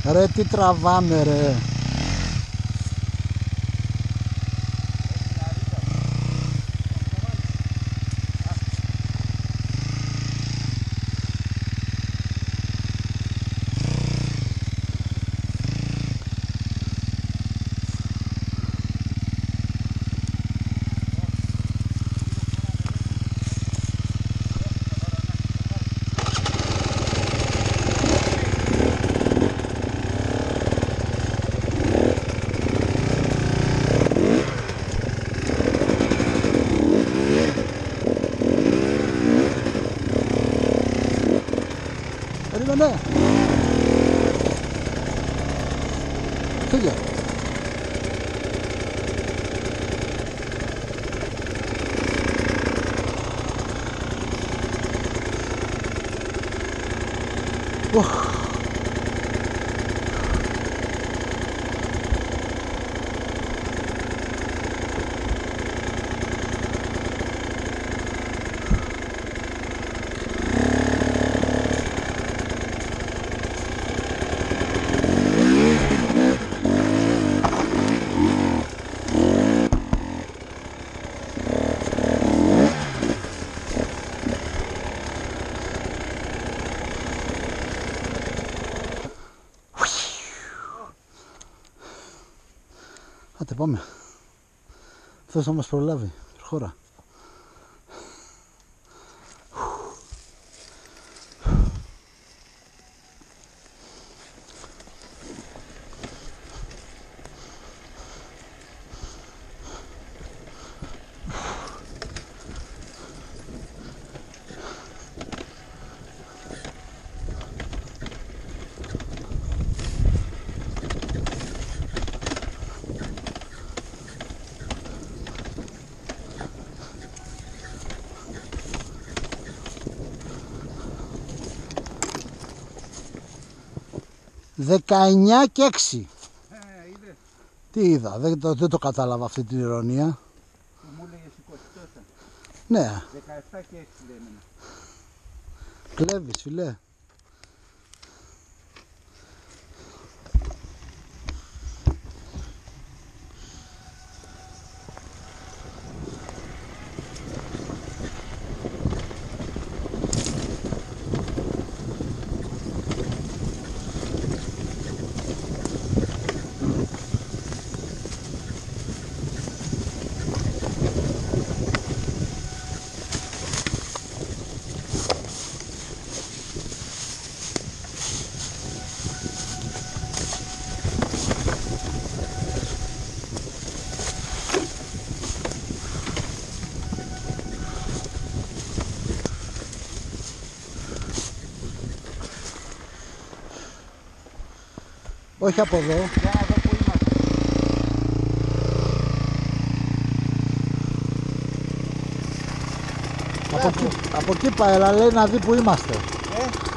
Ρε τι τραβάμε ρε. Περίμενε. Φύγε. Άντε πάμε. Αυτός θα μας προλάβει. Προχώρα. Δεκαεννιά και 6. Είδες. Τι είδα, δεν το κατάλαβα αυτή την ηρωνία. Μου έλεγες 20 τόσα. Ναι. 17 και 6 λέει εμένα. Κλέβεις φιλέ. Όχι από εδώ. Για να δω που είμαστε. Από εκεί πάει, αλλά λέει να δει που είμαστε.